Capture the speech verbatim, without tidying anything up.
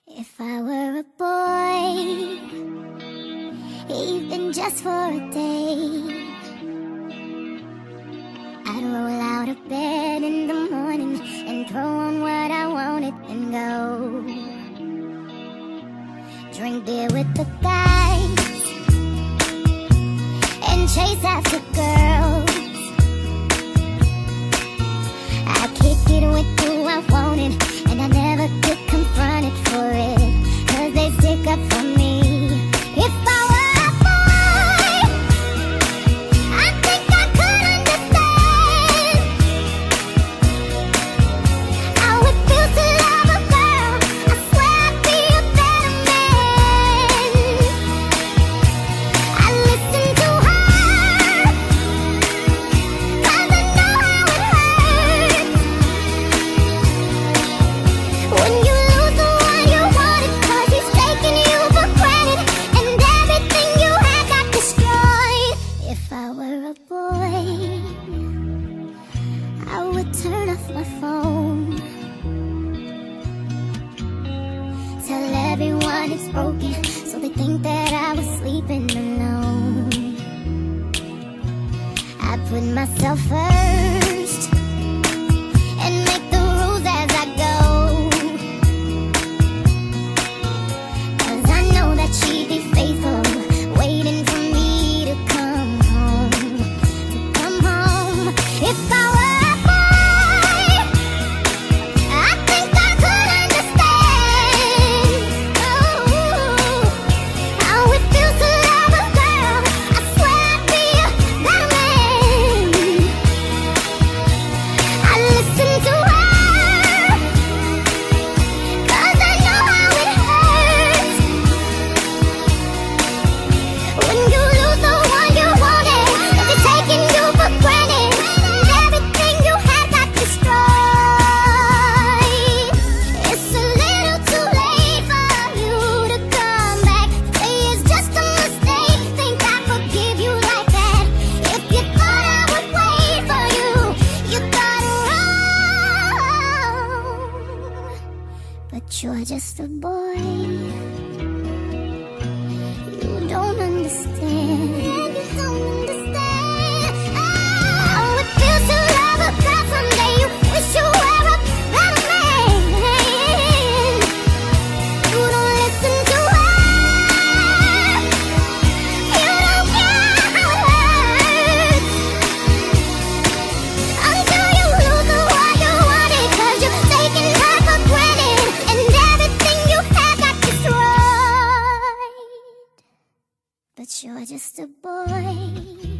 If I were a boy, even just for a day, I'd roll out of bed in the morning and throw on what I wanted and go drink beer with the guys and chase after girls. I kick it with who I wanted, and I never get confronted for it, 'cause they stick up for me. If I were a boy, I think I could understand how it feels to love a girl. I swear I'd be a better man. I listen to her, 'cause I know how it hurts when you lose the one you wanted, 'cause he's taking you for granted and everything you had got destroyed. If I were a boy, I would turn off my phone, tell everyone it's broken so they think that I was sleeping alone. I put myself first and make the rules as I go, 'cause I know that she'd be faithful, waiting for me to come home, to come home. If I were a boy, I think I could understand oh, how it feels to love a girl. I swear I'd be a better man. I listen to her, 'cause I know how it hurts when you lose the one you wanted, if they're taking you for granted and everything you had got destroyed. It's a little too late for you to come back, say it's just a mistake, think I forgive you like that. If you thought I would wait for you, you got it wrong. But you're just a boy, you don't understand. You don't understand how it feels to love a girl. Someday you wish you were a better man. You don't listen to her, you don't care how it hurts until you lose the one you wanted, 'cause you're taking her for granted and everything you had got destroyed. But you're just a boy.